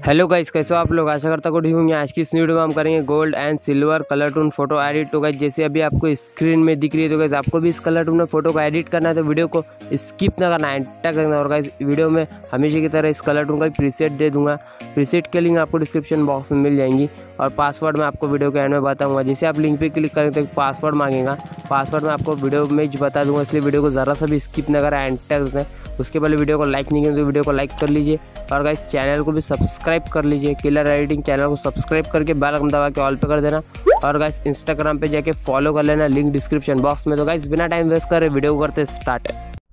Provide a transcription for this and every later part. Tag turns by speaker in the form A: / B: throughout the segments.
A: Hello guys, कैसे हो आप लोग। आशा करता गुड होंगे। आज की इस वीडियो में हम करेंगे gold and silver colour toon photo edit. तो गाइस जैसे अभी आपको स्क्रीन में दिख रही है, तो गाइस आपको भी इस कलर टून में फोटो को एडिट करना है तो वीडियो को स्किप ना करना, एंड तक करना। और गाइस वीडियो में हमेशा की तरह इस कलर टून का प्रीसेट दे दूंगा। प्रीसेट के लिंक आपको डिस्क्रिप्शन बॉक्स में मिल जाएंगी और पासवर्ड मैं आपको वीडियो के एंड में बताऊंगा। जैसे आप लिंक पे क्लिक करेंगे तो पासवर्ड मांगेगा, पासवर्ड मैं आपको वीडियो में बता दूंगा, इसलिए वीडियो को ज़रा सा भी स्किप ना करें, एंड तक करें। उसके पहले वीडियो को लाइक नहीं किया तो वीडियो को लाइक कर लीजिए और गाइस चैनल को भी सब्सक्राइब कर लीजिए। किलर एडिटिंग चैनल को सब्सक्राइब करके बेल आइकन दबा के ऑल पे कर देना और गाइस इंस्टाग्राम पे जाके फॉलो कर लेना, लिंक डिस्क्रिप्शन बॉक्स में। तो गाइस बिना टाइम वेस्ट करे वीडियो को करते स्टार्ट।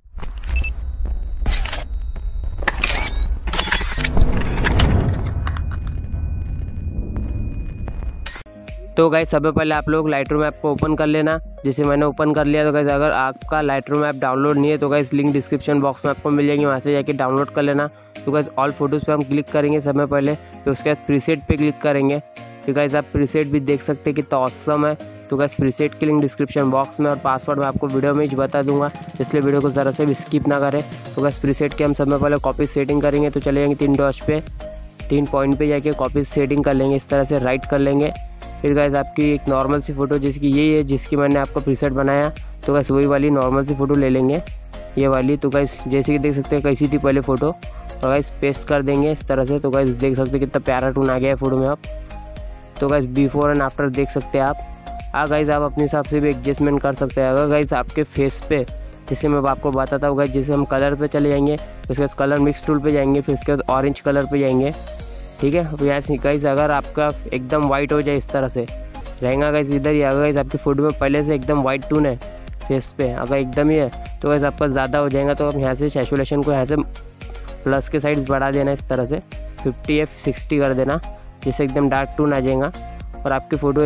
A: तो गाइस सबसे पहले आप लोग लाइटरूम ऐप को ओपन कर लेना। जैसे मैंने ओपन कर लिया तो गाइस अगर आपका लाइटरूम ऐप डाउनलोड नहीं है तो गाइस लिंक डिस्क्रिप्शन बॉक्स में आपको मिल जाएंगे, वहाँ से जाके डाउनलोड कर लेना। तो गाइस ऑल फोटोज़ पे हम क्लिक करेंगे समय पहले, तो उसके बाद प्रीसेट पे क्लिक करेंगे। तो गाइस आप प्रीसेट भी देख सकते हैं कितना ऑसम है। तो गाइस प्रीसेट की लिंक डिस्क्रिप्शन बॉक्स में और पासवर्ड मैं आपको वीडियो में ही बता दूंगा, इसलिए वीडियो को ज़रा से भी स्किप ना करें। तो गाइस प्रीसेट के हम समय पहले कॉपी सेटिंग करेंगे, तो चले जाएंगे 3 डॉट्स पे, 3 पॉइंट पे जाके कॉपी सेटिंग कर लेंगे, इस तरह से राइट कर लेंगे। फिर गाइस आपकी एक नॉर्मल सी फ़ोटो जैसे कि यही है जिसकी मैंने आपको प्रीसेट बनाया, तो गाइस वही वाली नॉर्मल सी फ़ोटो ले लेंगे, ये वाली। तो गाइस जैसे कि देख सकते हैं कैसी थी पहले फ़ोटो, और गाइस पेस्ट कर देंगे इस तरह से। तो गाइस देख सकते हैं कितना प्यारा टून आ गया है फ़ोटो में आप। तो गाइस बिफोर एंड आफ्टर देख सकते हैं आप। गाइस आप अपने हिसाब से भी एडजस्टमेंट कर सकते हैं। अगर गाइस आपके फेस पे, जैसे मैं आपको बताता हूँ गाइस, जैसे हम कलर पे चले जाएंगे, उसके बाद कलर मिक्स टूल पे जाएंगे, फिर उसके बाद ऑरेंज कलर पे जाएंगे, ठीक है। अब यहाँ से गाइस अगर आपका एकदम वाइट हो जाए इस तरह से रहेगा गाइस इधर ही। अगर गाइस आपकी फ़ोटो में पहले से एकदम वाइट टून है फेस पे, अगर एकदम ही है तो गाइस आपका ज़्यादा हो जाएगा। तो आप यहाँ से सैचुरेशन को यहाँ से प्लस के साइड्स बढ़ा देना, इस तरह से 50 या 60 कर देना, जिससे एकदम डार्क टून आ जाएगा और आपकी फ़ोटो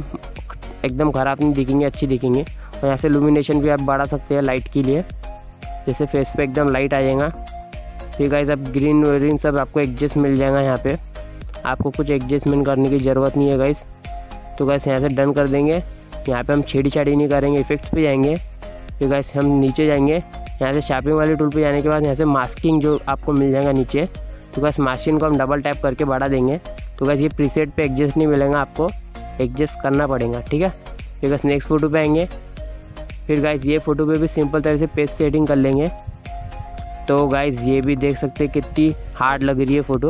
A: एकदम ख़राब नहीं दिखेंगे, अच्छी दिखेंगे। और यहाँ से लुमिनेशन भी आप बढ़ा सकते हैं लाइट के लिए, जैसे फेस पे एकदम लाइट आ जाएगा। फिर गाइस आप ग्रीन वेरिंग सब आपको एडजस्ट मिल जाएगा। यहाँ पे आपको कुछ एडजस्टमेंट करने की ज़रूरत नहीं है गाइस। तो गाइस यहाँ से डन कर देंगे। यहाँ पे हम छेड़ी छाड़ी नहीं करेंगे, इफेक्ट्स पे जाएंगे। फिर गाइस हम नीचे जाएंगे, यहाँ से शार्पिंग वाले टूल पे जाने के बाद यहाँ से मास्किंग जो आपको मिल जाएगा नीचे, तो गाइस मास्किंग को हम डबल टैप करके बढ़ा देंगे। तो गाइस ये प्रीसेट पे एडजस्ट नहीं मिलेगा, आपको एडजस्ट करना पड़ेगा, ठीक है। फिर गाइस नेक्स्ट फ़ोटो पे आएंगे। फिर गाइस ये फ़ोटो पे भी सिंपल तरह से पेज सेटिंग कर लेंगे। तो गाइस ये भी देख सकते हैं कितनी हार्ड लग रही है फ़ोटो।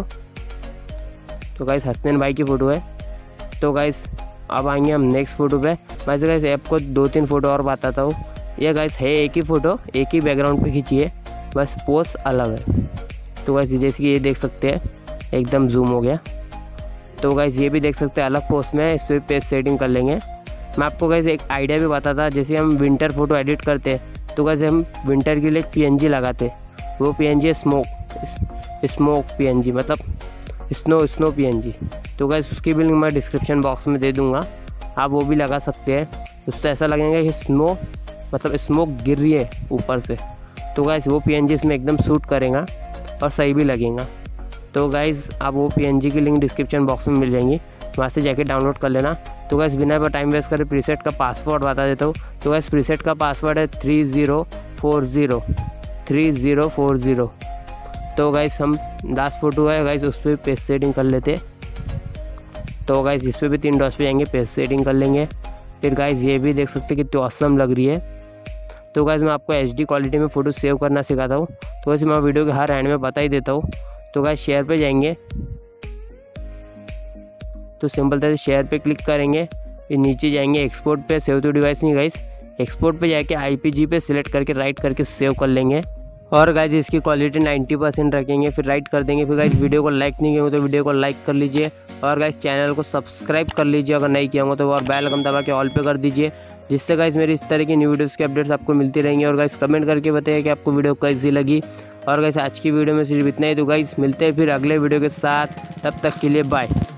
A: तो गाइस हसनैन भाई की फ़ोटो है। तो गाइस अब आएंगे हम नेक्स्ट फ़ोटो पे। वैसे गाइस ऐप को 2-3 फ़ोटो और बताता हूँ। ये गाइस है एक ही फ़ोटो, एक ही बैकग्राउंड पे खींची है, बस पोज अलग है। तो गाइस जैसे कि ये देख सकते हैं एकदम जूम हो गया। तो गाइस ये भी देख सकते हैं अलग पोज में है, इस पर पेज सेटिंग कर लेंगे। मैं आपको गाइस एक आइडिया भी बताता, जैसे हम विंटर फ़ोटो एडिट करते हैं तो गाइस हम विंटर के लिए PNG लगाते, वो PNG है स्मोक PNG, मतलब स्नो PNG। तो गाइस उसकी भी लिंक मैं डिस्क्रिप्शन बॉक्स में दे दूंगा, आप वो भी लगा सकते हैं। उससे ऐसा लगेगा कि स्नो मतलब स्मोक गिर रही है ऊपर से। तो गाइस वो PNG इसमें एकदम सूट करेगा और सही भी लगेगा। तो गाइस आप वो PNG की लिंक डिस्क्रिप्शन बॉक्स में मिल जाएंगी, वहाँ से जाके डाउनलोड कर लेना। तो गाइस बिना टाइम वेस्ट करे प्रीसेट का पासवर्ड बता देता हूँ। तो गाइस प्रीसेट का पासवर्ड है 3040। तो गाइस हम लास्ट फ़ोटो है गाइस उस पर पेज सेटिंग कर लेते। तो गाइस इस पर भी 3 डॉट्स पे जाएंगे, पेज सेटिंग कर लेंगे। फिर गाइस ये भी देख सकते हैं कितनी ऑसम लग रही है। तो गाइस मैं आपको HD क्वालिटी में फ़ोटो सेव करना सिखाता हूँ, तो वैसे मैं वीडियो के हर एंड में बता ही देता हूँ। तो गाइस शेयर पे जाएंगे, तो सिंपल तरह से शेयर पे क्लिक करेंगे। फिर नीचे जाएंगे एक्सपोर्ट पे, सेव टू डिवाइस नहीं गाइस, एक्सपोर्ट पे जाके IPG पे सिलेक्ट करके राइट करके सेव कर लेंगे। और गाइस इसकी क्वालिटी 90% रखेंगे, फिर राइट कर देंगे। फिर गाइस वीडियो को लाइक नहीं किया तो वीडियो को लाइक कर लीजिए और गाइस चैनल को सब्सक्राइब कर लीजिए अगर नहीं किया होगा तो, और बेल आइकन दबा के ऑल पे कर दीजिए, जिससे गाइस मेरी इस तरह की न्यू वीडियोस की अपडेट्स आपको मिलती रहेंगी। और गाइस कमेंट करके बताइए कि आपको वीडियो कैसी लगी। और गाइस आज की वीडियो में सिर्फ इतना ही। तो गाइस मिलते हैं फिर अगले वीडियो के साथ, तब तक के लिए बाय।